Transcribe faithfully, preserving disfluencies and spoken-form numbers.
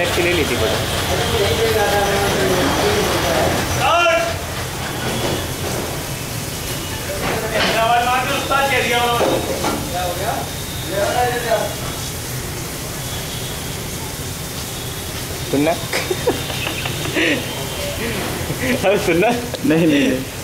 इसके लिए ली थी फोटो। सुनना अब सुनना। नहीं नहीं